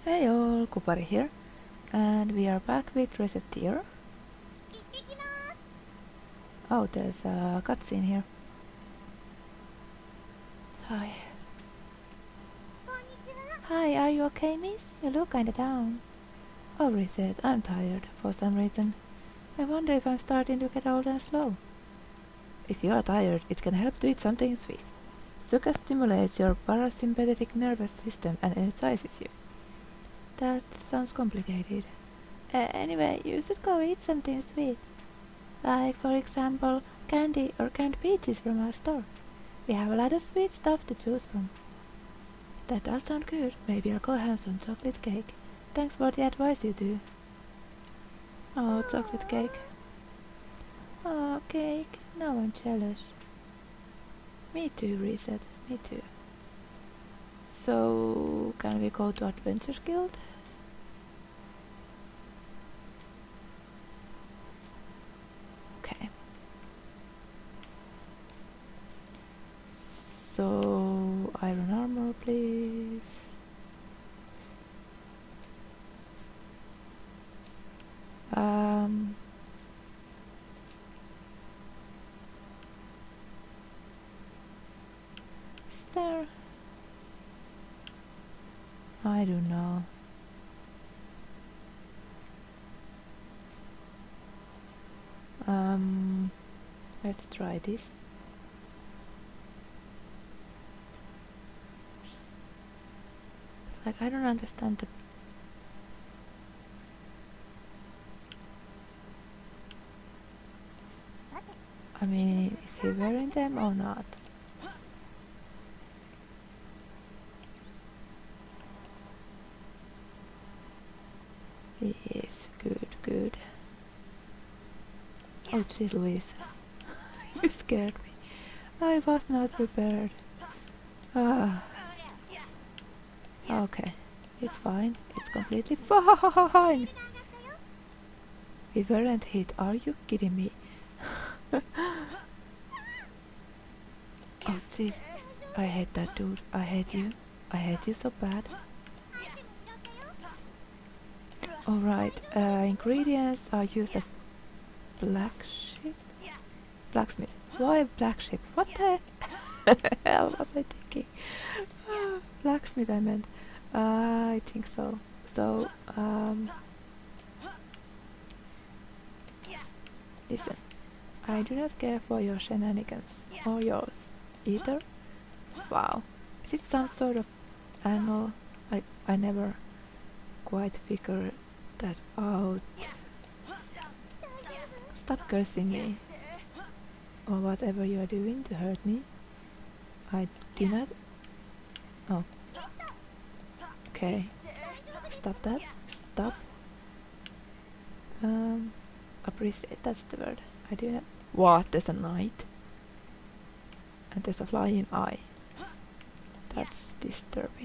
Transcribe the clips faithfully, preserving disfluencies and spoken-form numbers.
Hey all, Kupari here, and we are back with Reset Tier. Oh, there's a cutscene here. Hi. Hi, are you okay, miss? You look kinda down. Oh, Reset, I'm tired, for some reason. I wonder if I'm starting to get old and slow. If you are tired, it can help to eat something sweet. Suka stimulates your parasympathetic nervous system and energizes you. That sounds complicated. Uh, anyway, you should go eat something sweet. Like, for example, candy or canned peaches from our store. We have a lot of sweet stuff to choose from. That does sound good. Maybe I'll go have some chocolate cake. Thanks for the advice, you two. Oh, chocolate cake. Oh, cake. Now I'm jealous. Me too, Reset. Me too. So, can we go to Adventures Guild? Okay. So, iron armor, please. Um... Is there... I don't know. Um... Let's try this. Like, I don't understand the... I mean, is he wearing them or not? Yes, good, good. Oh, jeez Louise. You scared me. I was not prepared. Ah, okay. It's fine. It's completely fine. We weren't hit. Are you kidding me? Oh, jeez. I hate that dude. I hate you. I hate you so bad. Alright, uh, ingredients are used as black sheep? Blacksmith. Why black sheep? What the hell was I thinking? Blacksmith I meant. Uh, I think so. So, um... listen. I do not care for your shenanigans. Or yours. Either? Wow. Is it some sort of angle? I, I never quite figured that out. Stop cursing me. Or whatever you are doing to hurt me. I do not... Oh. Okay. Stop that. Stop. Um... Appreciate, that's the word. I do not... What? There's a knight? And there's a flying eye. That's disturbing.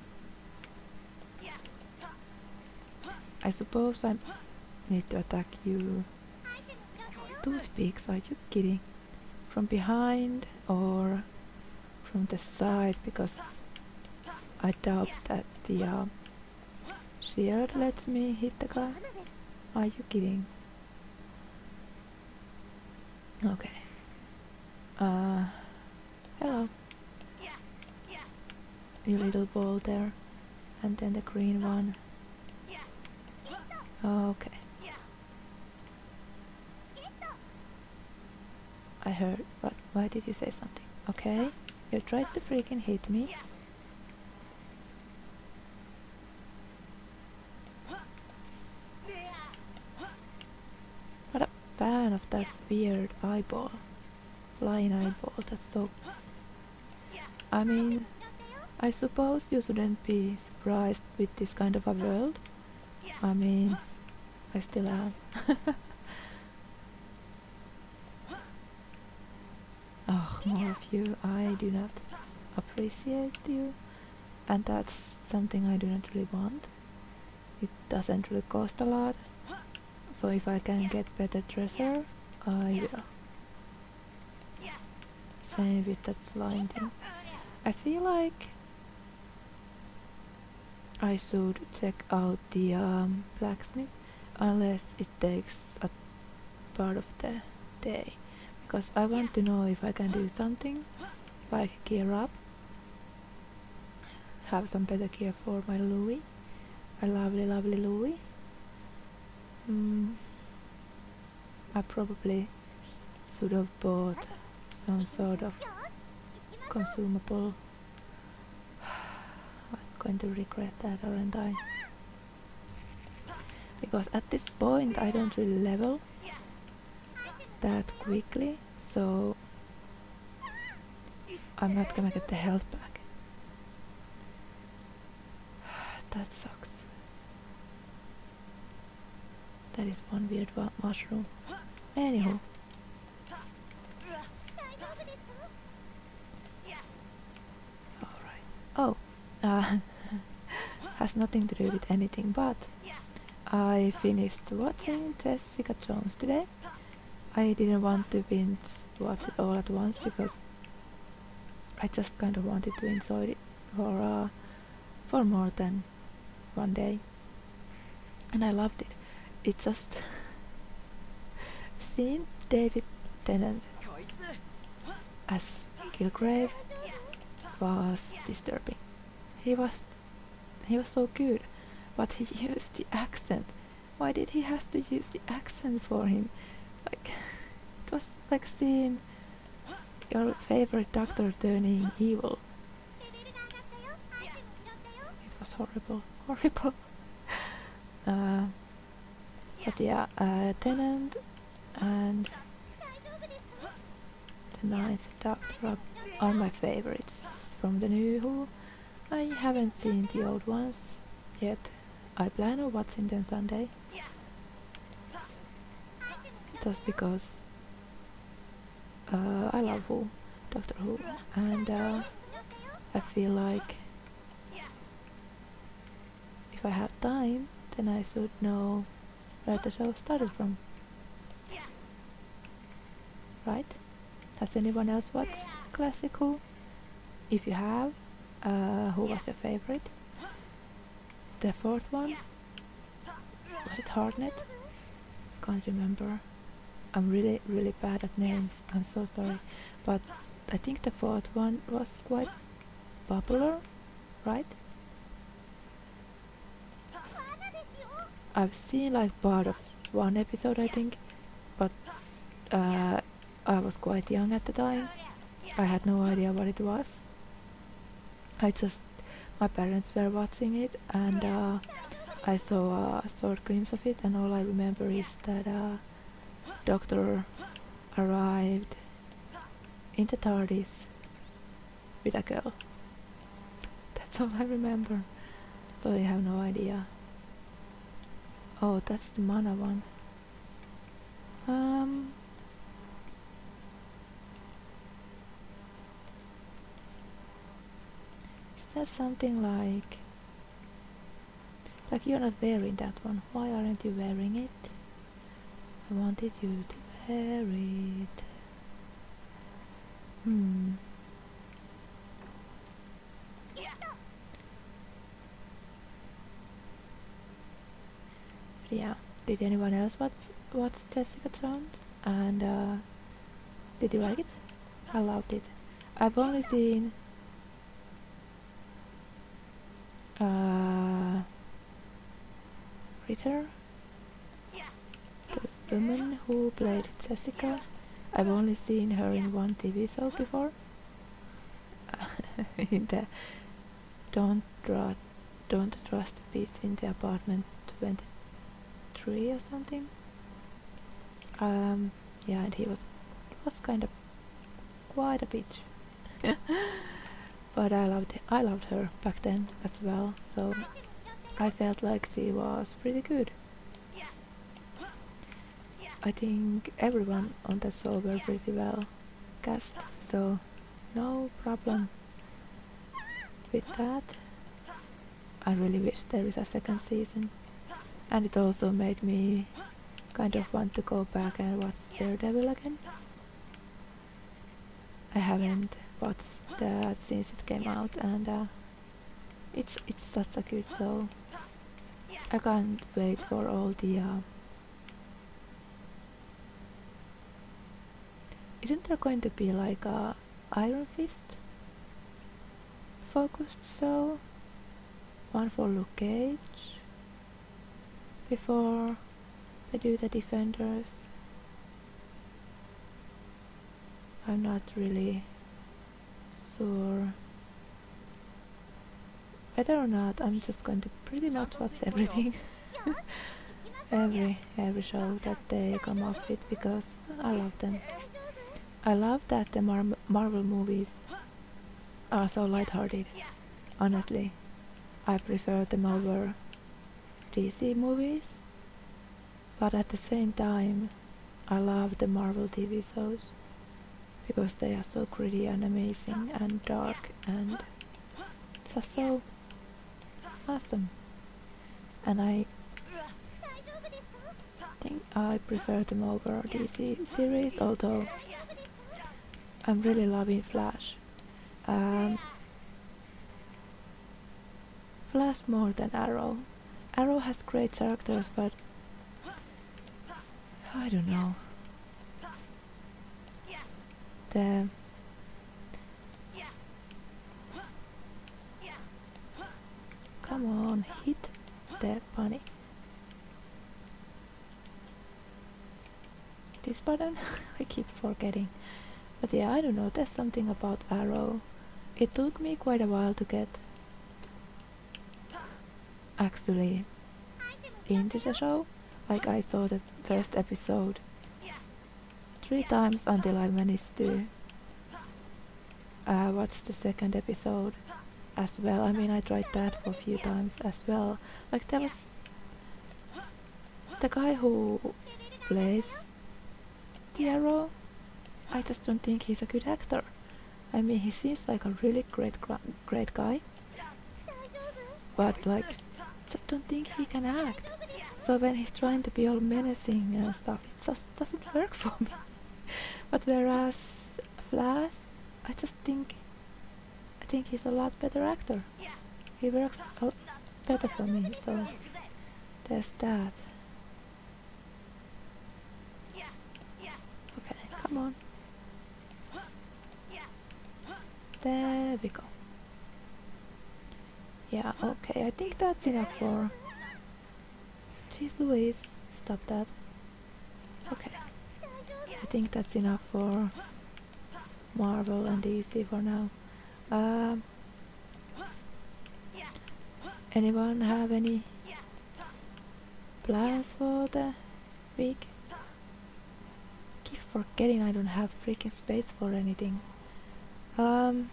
I suppose I need to attack you. Toothpicks, are you kidding? From behind or from the side? Because I doubt that the uh, shield lets me hit the guy. Are you kidding? Okay. Uh, hello. You little ball there. And then the green one. Okay. I heard, but why did you say something? Okay. You tried to freaking hit me. What a fan of that weird eyeball. Flying eyeball, that's so... I mean, I suppose you shouldn't be surprised with this kind of a world. I mean, I still am. Oh, more of you. I do not appreciate you. And that's something I do not really want. It doesn't really cost a lot. So if I can get better dresser, I will. Same with that slime thing. I feel like I should check out the um, blacksmith unless it takes a part of the day, because I want to know if I can do something like gear up, have some better gear for my Louis, my lovely lovely Louis. Mm, I probably should have bought some sort of consumable. I'm going to regret that, aren't I? Because at this point I don't really level that quickly, so I'm not gonna get the health back. That sucks. That is one weird mushroom. Anywho. Alright. Oh, uh, has nothing to do with anything, but I finished watching Jessica Jones today. I didn't want to binge watch it all at once because I just kind of wanted to enjoy it for uh, for more than one day, and I loved it. It just seeing David Tennant as Kilgrave was disturbing. He was he was so good, but he used the accent. Why did he have to use the accent for him? Like, it was like seeing your favorite doctor turning evil. It was horrible, horrible. uh, but yeah, uh, Tennant and the Ninth Doctor are my favorites from the new Who. I haven't seen the old ones yet. I plan on watching them Sunday. Just because uh, I love Who, Doctor Who, and uh, I feel like if I have time, then I should know where the show started from. Right? Has anyone else watched Classic Who? If you have, uh, who was your favorite? The fourth one? Was it Hartnett? Can't remember. I'm really, really bad at names. I'm so sorry. But I think the fourth one was quite popular, right? I've seen like part of one episode, I think, but uh, I was quite young at the time. I had no idea what it was. I just, my parents were watching it, and uh, I saw a short glimpse of it, and all I remember is that uh, Doctor arrived in the TARDIS with a girl. That's all I remember. So I have no idea. Oh, that's the Mana one. Um. Is that something like... Like you're not wearing that one. Why aren't you wearing it? I wanted you to wear it. Hmm. Yeah. Did anyone else watch watch Jessica Jones? And uh, did you like it? I loved it. I've only seen uh, Ritter, the woman who played Jessica. I've only seen her in one T V show before. In the Don't Trust Don't Trust the Beach in the Apartment twenty-three or something. Um, yeah, and he was was kind of quite a bitch. But I loved I loved her back then as well, so I felt like she was pretty good. I think everyone on that show were pretty well cast, so no problem with that. I really wish there is a second season, and it also made me kind of want to go back and watch Daredevil again. I haven't watched that since it came out, and uh, It's it's such a good show. I can't wait for all the. Uh, isn't there going to be like a Iron Fist focused show? One for Luke Cage before they do the Defenders. I'm not really sure whether or not. I'm just going to pretty much watch everything. every every show that they come up with, because I love them. I love that the Mar Marvel movies are so lighthearted. Honestly, I prefer them over D C movies, but at the same time I love the Marvel T V shows because they are so gritty and amazing and dark and just so awesome. And I think I prefer them over D C series, although I'm really loving Flash. Um, Flash more than Arrow. Arrow has great characters, but I don't know. The come on, hit the bunny. This button? I keep forgetting. But yeah, I don't know, there's something about Arrow. It took me quite a while to get actually into the show. Like, I saw the first episode three times until I managed to uh, watch the second episode as well. I mean, I tried that for a few times as well. Like, there was the guy who plays the Arrow. I just don't think he's a good actor. I mean, he seems like a really great great guy, but like, just don't think he can act. So when he's trying to be all menacing and stuff, it just doesn't work for me. But whereas Flash, I just think I think he's a lot better actor. He works a lot better for me, so there's that. Okay, come on. There we go. Yeah, okay, I think that's enough for... Jeez Louise, stop that. Okay, I think that's enough for Marvel and D C for now. Um, anyone have any plans for the week? Keep forgetting I don't have freaking space for anything. Um,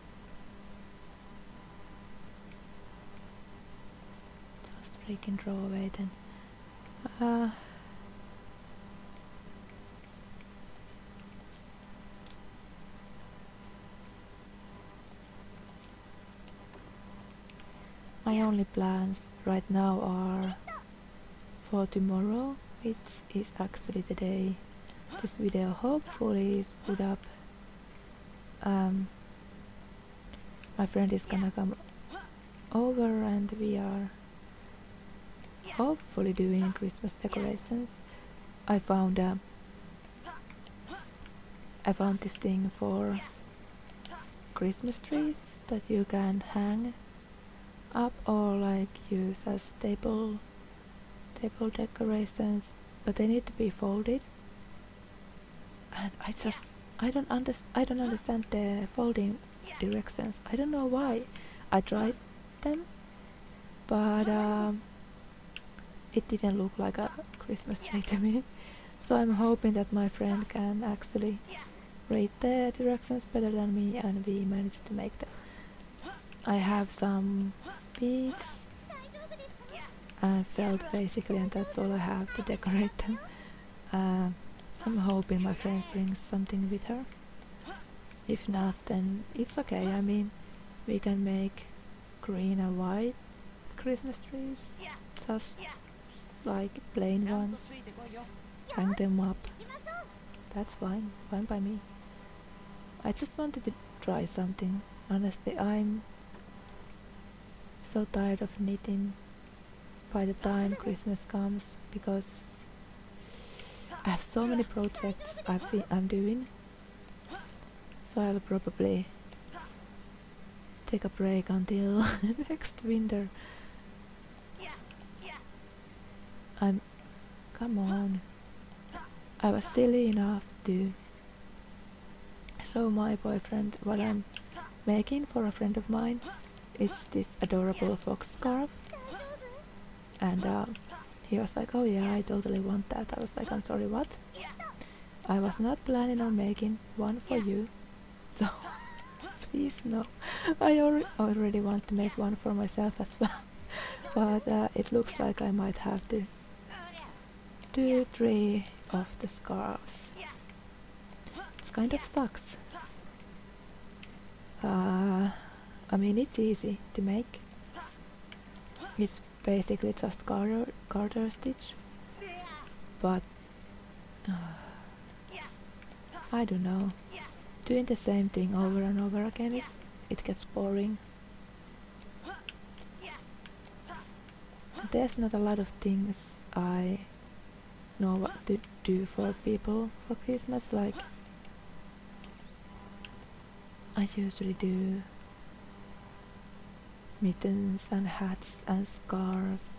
just freaking draw away then. Uh, my only plans right now are for tomorrow, which is actually the day this video hopefully is put up. Um, my friend is gonna come over and we are hopefully doing Christmas decorations. I found uh, I found this thing for Christmas trees that you can hang up or like use as table table decorations, but they need to be folded. And I just I don't understand. I don't understand the folding directions. I don't know why. I tried them, but um, it didn't look like a Christmas tree to me. So I'm hoping that my friend can actually read the directions better than me, and we managed to make them. I have some beads and felt basically, and that's all I have to decorate them. Uh, I'm hoping my friend brings something with her. If not, then it's okay. I mean, we can make green and white Christmas trees, just like plain ones. Hang them up. That's fine, fine by me. I just wanted to try something. Honestly, I'm so tired of knitting by the time Christmas comes because I have so many projects I've been, I'm doing. So I'll probably take a break until next winter. I'm... Come on. I was silly enough to show my boyfriend what I'm making for a friend of mine. It's this adorable fox scarf. And uh, he was like, oh yeah, I totally want that. I was like, I'm sorry, what? I was not planning on making one for you. So, please no. I al already want to make one for myself as well. But uh, it looks like I might have to do three of the scarves. It kind of sucks. Uh, I mean, it's easy to make. It's basically just garter, garter stitch. But uh, I don't know. Doing the same thing over and over again, it, it gets boring. There's not a lot of things I know what to do for people for Christmas, like I usually do mittens and hats and scarves.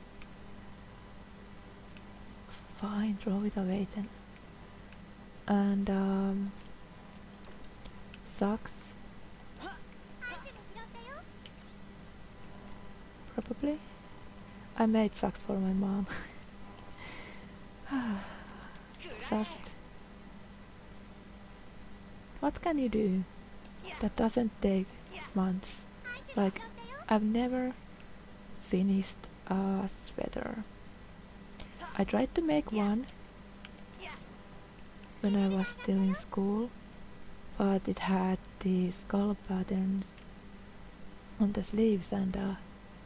Fine, throw it away then. And um, socks. Probably. I made socks for my mom. Just... What can you do that doesn't take months? Like, I've never finished a sweater. I tried to make one when I was still in school, but it had the skull patterns on the sleeves, and uh,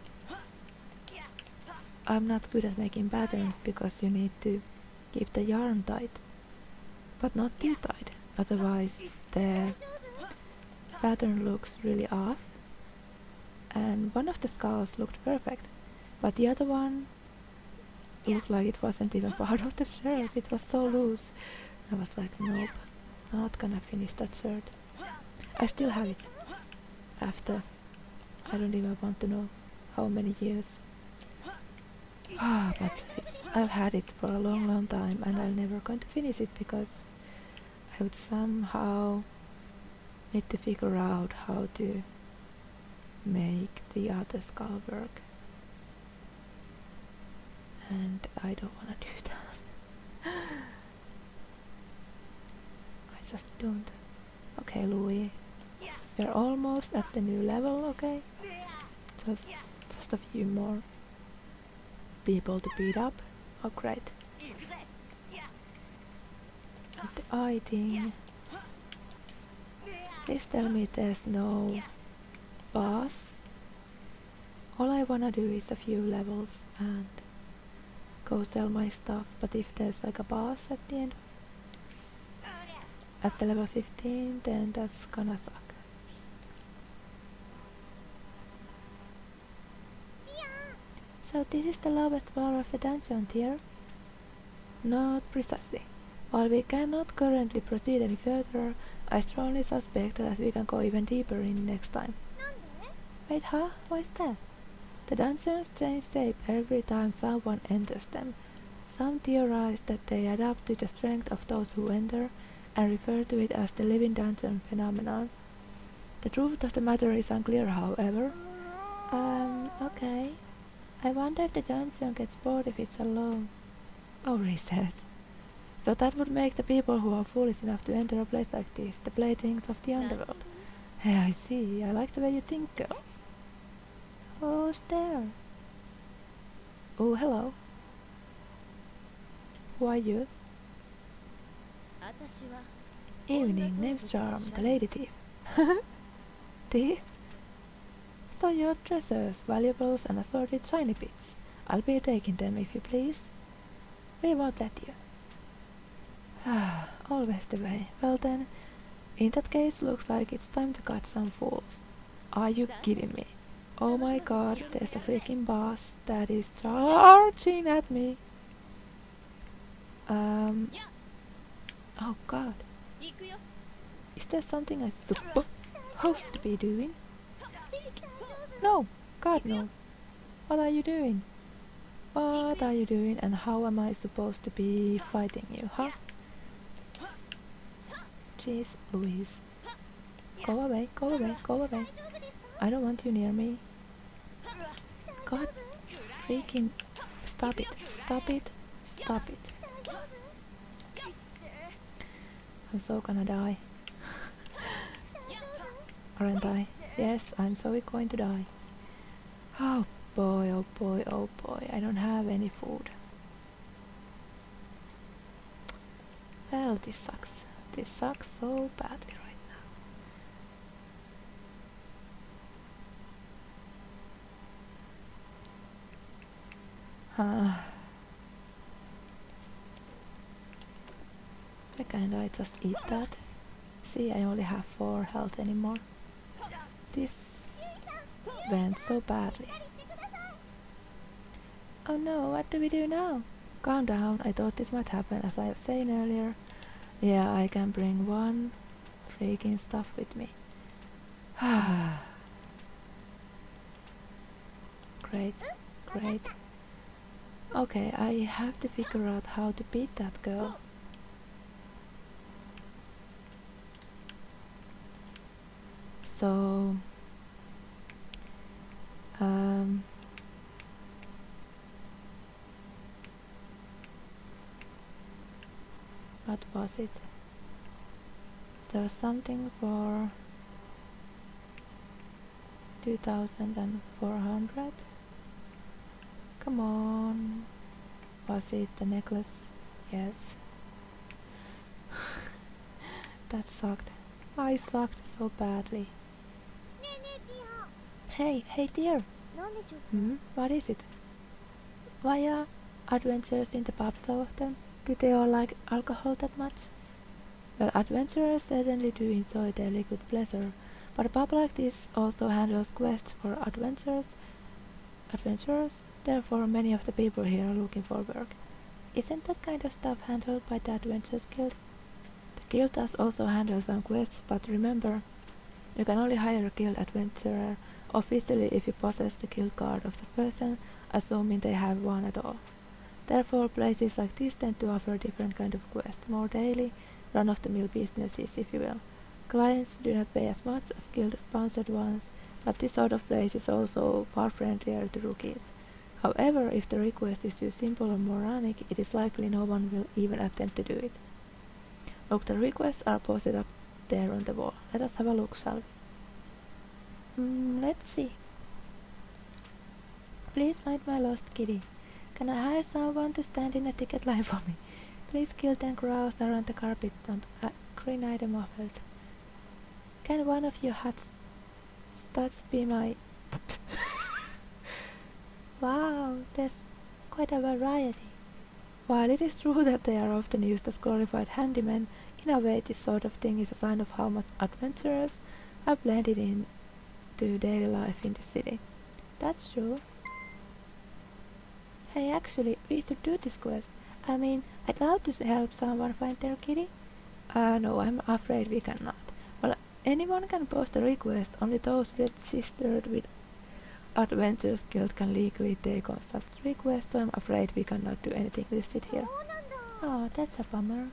I'm not good at making patterns because you need to keep the yarn tight, but not too tight, otherwise the pattern looks really off. And one of the skulls looked perfect, but the other one looked like it wasn't even part of the shirt. It was so loose. I was like, nope, not gonna finish that shirt. I still have it after I don't even want to know how many years. Ah, but it's, I've had it for a long long time and I'm never going to finish it because I would somehow need to figure out how to make the other skull work, and I don't want to do that. I just don't. Okay, Louis, we're almost at the new level, okay? Just, just a few more people to beat up. Oh, great. And the eye thing. Please tell me there's no boss. All I wanna do is a few levels and go sell my stuff, but if there's like a boss at the end of, at the level fifteen, then that's gonna suck. So this is the lowest floor of the dungeon tier? Not precisely. While we cannot currently proceed any further, I strongly suspect that we can go even deeper in next time. Wait, huh? Why is that? The dungeons change shape every time someone enters them. Some theorize that they adapt to the strength of those who enter and refer to it as the living dungeon phenomenon. The truth of the matter is unclear, however. Um, okay. I wonder if the dungeon gets bored if it's alone. Oh, reset. So that would make the people who are foolish enough to enter a place like this the playthings of the underworld. Hey, I see. I like the way you think, girl. Who's there? Oh, hello. Who are you? Evening, name's Charm, the lady thief. Thief? So your treasures, valuables and assorted shiny bits. I'll be taking them if you please. We won't let you. Always the way. Well then, in that case looks like it's time to cut some fools. Are you kidding me? Oh my god, there's a freaking boss that is charging at me. Um. Oh god. Is there something I'm supposed to be doing? Eek. No! God no! What are you doing? What are you doing and how am I supposed to be fighting you, huh? Jeez Louise. Go away, go away, go away. I don't want you near me. God freaking stop it, stop it, stop it. I'm so gonna die. Aren't I? Yes, I'm so going to die. Oh boy, oh boy, oh boy, I don't have any food. Well, this sucks. This sucks so badly right now. Ah. Why can't I just eat that? See, I only have four health anymore. This went so badly. Oh no, what do we do now? Calm down, I thought this might happen as I was saying earlier. Yeah, I can bring one freaking stuff with me. Great, great. Okay, I have to figure out how to beat that girl. So, um, what was it? There was something for two thousand four hundred. Come on. Was it the necklace? Yes. That sucked. I sucked so badly. Hey, hey dear. Hmm? What is it? Why are adventurers in the pub so often? Do they all like alcohol that much? Well, adventurers certainly do enjoy their liquid pleasure, but a pub like this also handles quests for adventurers. Adventurers? Therefore, many of the people here are looking for work. Isn't that kind of stuff handled by the Adventurers Guild? The guild does also handle some quests, but remember, you can only hire a guild adventurer officially if you possess the guild card of the person, assuming they have one at all. Therefore, places like this tend to offer different kind of quests, more daily, run-of-the-mill businesses, if you will. Clients do not pay as much as guild-sponsored ones, but this sort of place is also far friendlier to rookies. However, if the request is too simple or moronic, it is likely no one will even attempt to do it. Look, the requests are posted up there on the wall. Let us have a look, shall we? Mm, let's see. Please find my lost kitty. Can I hire someone to stand in a ticket line for me? Please kill ten crows around the carpet stump. A green item offered. Can one of you huts studs be my... Wow, there's quite a variety. While it is true that they are often used as glorified handymen, in a way this sort of thing is a sign of how much adventurers have blended into daily life in the city. That's true. Hey, actually, we should do this quest. I mean, I'd love to help someone find their kitty. Uh, no, I'm afraid we cannot. Well, anyone can post a request, only those registered with Adventurers Guild can legally take on such requests, so I'm afraid we cannot do anything listed here. Oh, that's a bummer.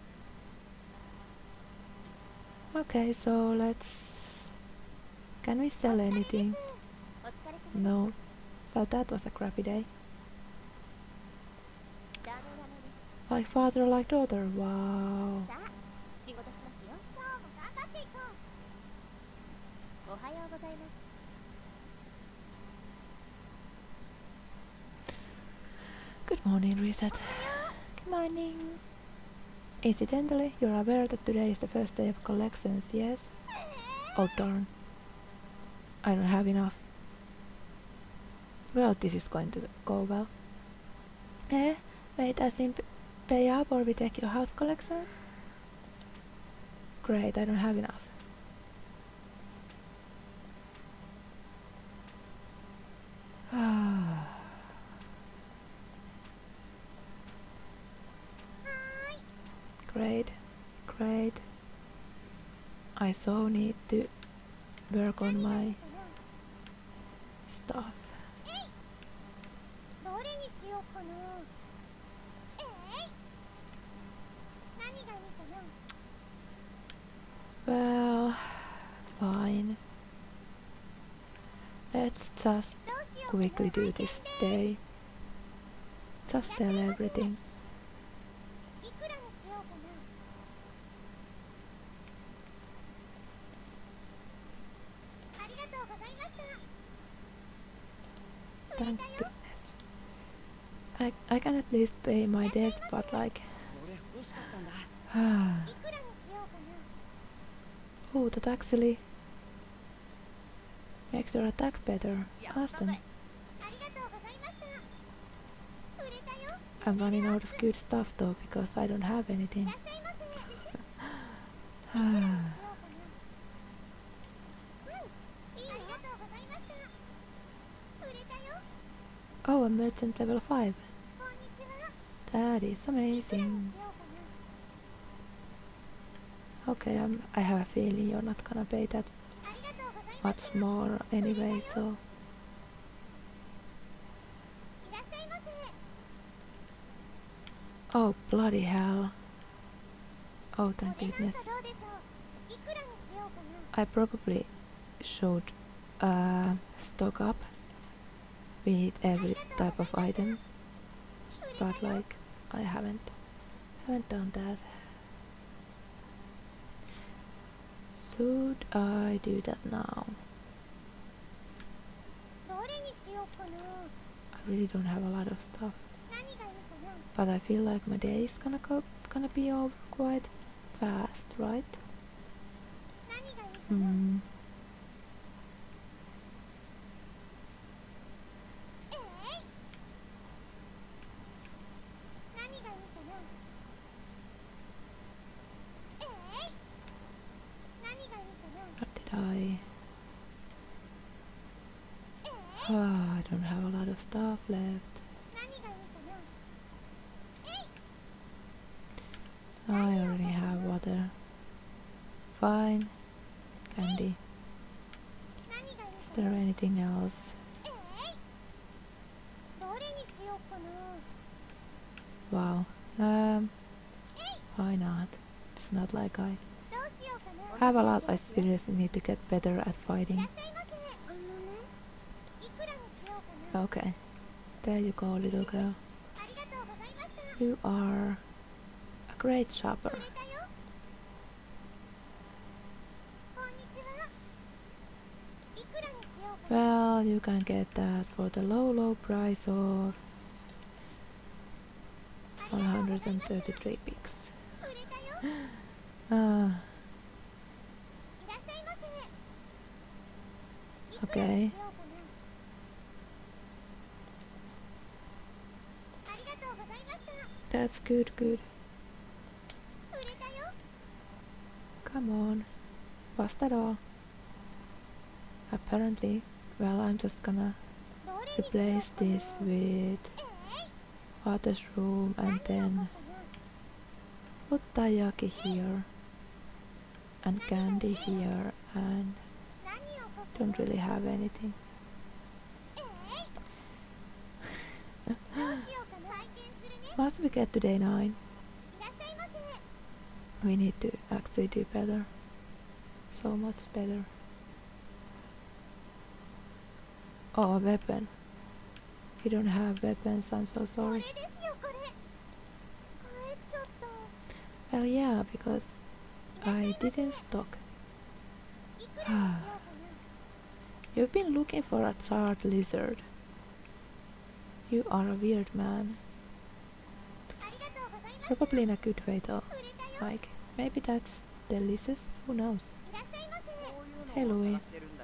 Okay, so let's... Can we sell anything? No. Well, that was a crappy day. Like father, like daughter. Wow. Good morning, Reset. Good morning. Incidentally, you're aware that today is the first day of collections, yes? Oh darn. I don't have enough. Well, this is going to go well. Eh? Wait, as in pay up or we take your house collections? Great, I don't have enough. Great, great. I so need to work on my stuff. どれにしようかな。えい、何がいいかな。 Well, fine. Let's just quickly do this day. Just sell everything. いくらにしようかな。ありがとうございました。 Thank goodness. I, I can at least pay my debt, but like... これ欲しかったんだ。いくらにしようかな。 oh, that actually makes your attack better. やったぜ。 Awesome. ありがとうございました。売れたよ。 I'm running out of good stuff though, because I don't have い anything. らっしゃいませ。 Ah, うん、いいよ。ありがとうございました。売れたよ。 oh, a merchant level five. こんにちは。 That is いくらにし amazing. ようかな。 Okay, I'm, I have a feeling you're not gonna pay that ありがとうございます。 much more anyway, so... いらっしゃいませ。 Oh, bloody hell. Oh, お thank 値段 goodness. がどうでしょう。いくらにしようかな。 I probably should uh, stock up with every type of item, but like I haven't haven't done that. Should I do that now? どれにしようかな。 I really don't have a lot of stuff, 何がいいかな。 but I feel like my day is gonna go gonna be over quite fast, right? 何がいいかな。 Hmm. えい、何がいいかな。えい、何がいいかな。 What did I? えい、 Oh, I don't have a lot of stuff left. 何がいいかな。 I already have water. Fine. Candy. 何がいい Is か there な。 anything else? えい、どれにしようかな。 Wow. Um. Why not? It's not like I どうしようかな。 have a lot. I seriously need to get better at いら fighting. っしゃいませ。あのね、いくらにしようかな。 Okay. There you go, little girl. ありがとうございました。 You are a great 売 shopper. れたよ。こんにちは。いくらにしようかな。 Well, you can get that for the low, low price of ありがとうございます。 one hundred thirty-three pix. 売れたよ。 Ah, いらっしゃいませ。いくらに okay. しようかな。ありがとうございました。 That's good, good. 売れたよ。 Come on. Was that all? Apparently. Well, I'm just gonna どれにしようかな。 replace this with えい、 water's room 何 and にしよう then かな。 put taiyaki here and candy here and 何をここ don't really have anything. えい、どうしようかな。採点するね。 Once we get to day nine, いらっしゃいませ。 we need to actually do better. So much better. Oh, a weapon. We don't have weapons, I'm so これ sorry. ですよ、これ。帰っちゃった。 Well, yeah, because I didn't stock. いくらにしようかな。 You've been looking for a charred lizard. You are a weird man. ありがとうございます。 Probably in a good way though. 売れたよ。 Like, maybe that's delicious? Who knows? いらっしゃいませ。 Hey, Louis.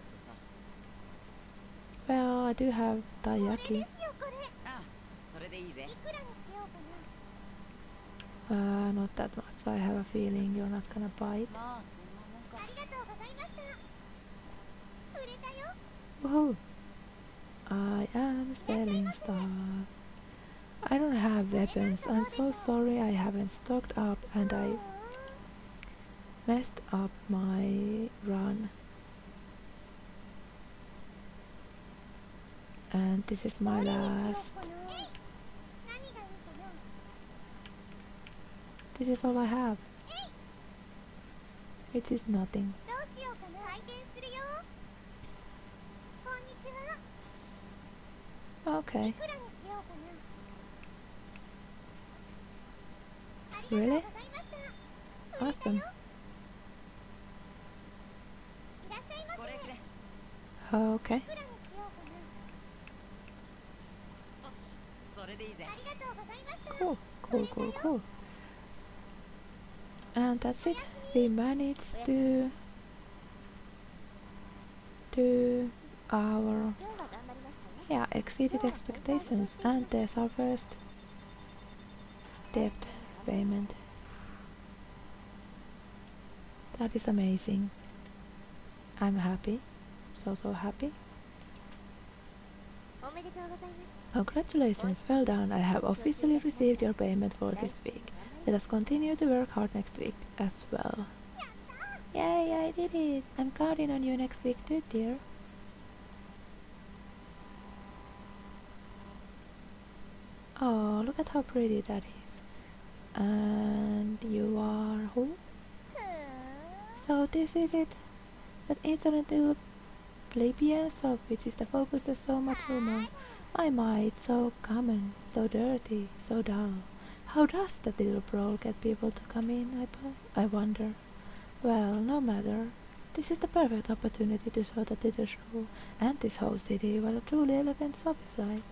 Well, I do have これで taiyaki. すよ、これ。 ああ、それでいいぜ。 いくらにしようかな。 Uh, not that much. I have a feeling you're not gonna buy it. まあ、そんなもんか。 ありがとうございました。売れたよ。 Woohoo! I am selling stuff. I don't have weapons. I'm so sorry I haven't stocked up and I messed up my run. And this is my last. This is all I have. It is nothing. Okay. Really? Awesome. これくれ。 Okay. よし、それでいいぜ。 Cool, cool, cool, cool. And that's it. We managed to do our, yeah, exceeded expectations, and there's our first debt payment. That is amazing. I'm happy, so so happy. Congratulations, well done. I have officially received your payment for this week. Let us continue to work hard next week as well. Yay, I did it! I'm counting on you next week too, dear. Oh, look at how pretty that is. And you are who? So this is it. That insolent little plebeian soap which is the focus of so much rumor. My might, so common, so dirty, so dull. How does that little brawl get people to come in, I, I wonder? Well, no matter. This is the perfect opportunity to show that little show and this whole city what a truly elegant soap is like.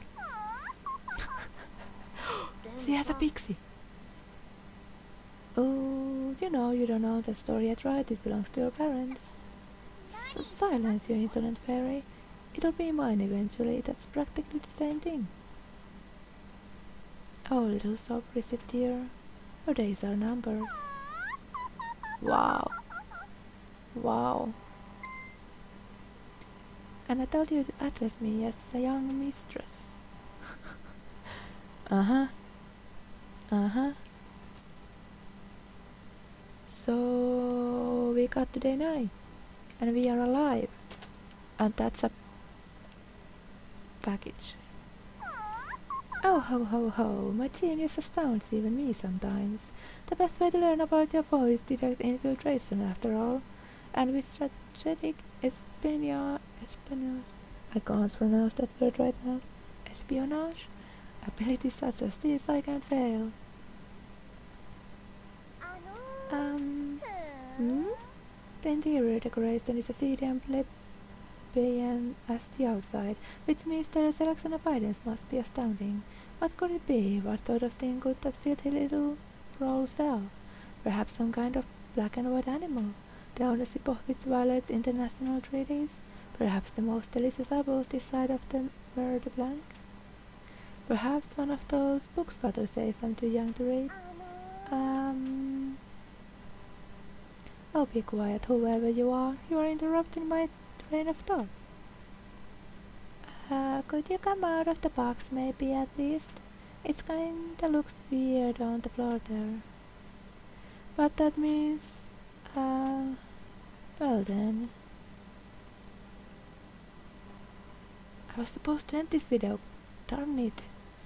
She has a pixie. Oh, you know, you don't know the story yet, right? It belongs to your parents. S silence, you insolent fairy. It'll be mine eventually. That's practically the same thing. Oh, little soap, is it dear? Your days are numbered. Wow. Wow. And I told you to address me as a young mistress. Uh-huh. Uh-huh. So we got to day nine. And we are alive. And that's a package. Oh ho ho ho, my genius astounds even me sometimes. The best way to learn about your foe is direct infiltration after all. And with strategic espionage, espionage, I can't pronounce that word right now, espionage, abilities such as this I can't fail. Um, hmm? The interior decoration is as seedy and plebeian as the outside, which means their selection of items must be astounding. What could it be? What sort of thing could that filthy little brawl sell? Perhaps some kind of black and white animal, the ownership of which violates international treaties? Perhaps the most delicious apples this side of the Mer de Blanc? Perhaps one of those books father says I'm too young to read? Um... Oh, be quiet, whoever you are. You are interrupting my train of thought. Uh, could you come out of the box, maybe, at least? It kinda looks weird on the floor there. But that means... Uh... Well then... I was supposed to end this video. Darn it.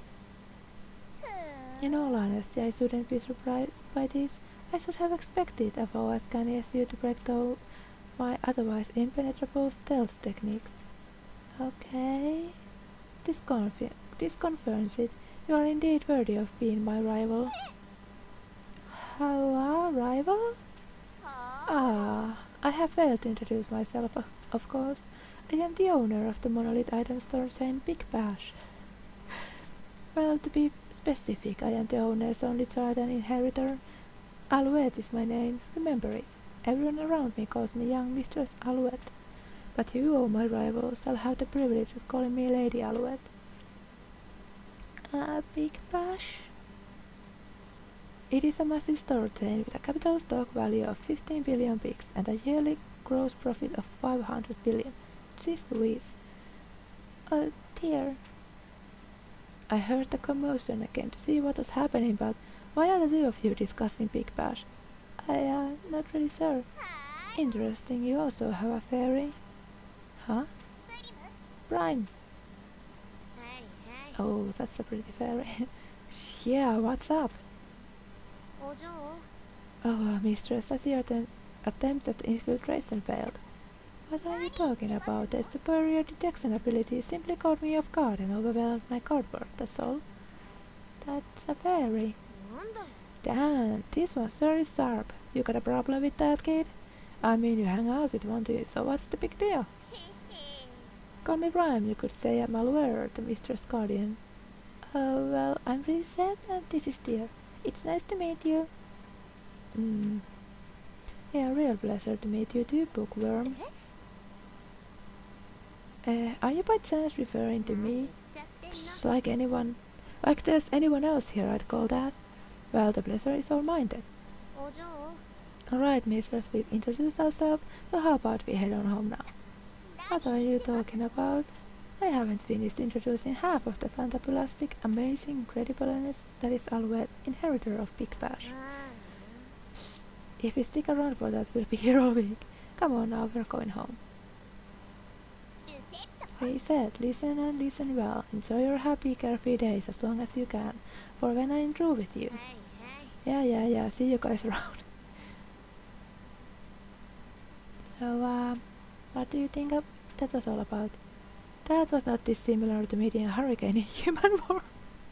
In all honesty, I shouldn't be surprised by this. I should have expected a foe as canny as you to break through my otherwise impenetrable stealth techniques. Okay. This, confi this confirms it. You are indeed worthy of being my rival. Our rival? Ah, I have failed to introduce myself, of course. I am the owner of the monolith item store chain Big Bash. Well, to be specific, I am the owner's only child and inheritor. Alouette is my name, remember it. Everyone around me calls me young Mistress Alouette. But you, oh my rival, shall have the privilege of calling me Lady Alouette. A Big Bash? It is a massive store chain with a capital stock value of fifteen billion pigs and a yearly gross profit of five hundred billion. Jeez Louise. A dear. I heard the commotion and came to see what was happening, but why are the two of you discussing Big Bash? I, uh, not really sure. Interesting, you also have a fairy. Huh? Prime. Hey, hey. Oh, that's a pretty fairy. Yeah, what's up? Ojo. Oh, uh, mistress, I see your atten- attempt at infiltration failed. What are you talking about? The superior detection ability simply caught me off guard and overwhelmed my cardboard, that's all. That's a fairy. なんだよ。 Damn, this one's very sharp. You got a problem with that, kid? I mean, you hang out with one too, so what's the big deal? Call me Prime, you could say I'm Malware, the mistress guardian. Oh, well, I'm Reset and this is Dear. It's nice to meet you. Hmm. Yeah, real pleasure to meet you too, Bookworm. Uh, are you by chance referring to me? 言っちゃってんの。 Psst, like anyone, like there's anyone else here I'd call that? Well, the pleasure is all mine then. お嬢。 Alright, mistress, we've introduced ourselves, so how about we head on home now? What are you talking about? I haven't finished introducing half of the fantabulastic, amazing, incredibleness that is Alouette, inheritor of Big Bash. あ Psst, if we stick around for that, we'll be here all week. Come on now, we're going home. あ。ルセット。 Reset, listen and listen well. Enjoy your happy, carefree days as long as you can. For when I'm through with you. はいはい。 Yeah, yeah, yeah, see you guys around. So, uh, what do you think of that was all about? That was not dissimilar to meeting a hurricane in human form.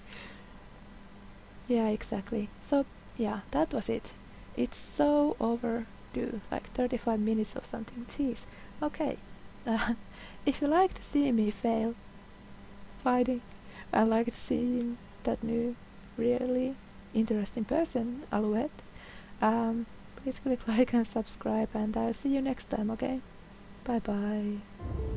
Yeah, exactly. So, yeah, that was it. It's so overdue, like thirty-five minutes or something. Jeez. Okay. Uh, if you like to see me fail fighting, I like to see that new, really interesting person, Alouette. Um, please click like and subscribe, and I'll see you next time, okay? Bye bye.